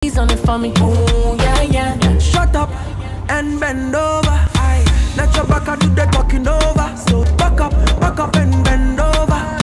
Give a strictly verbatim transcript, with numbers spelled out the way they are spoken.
squeeze on it for me. Ooh, yeah, yeah. Shut up and bend over.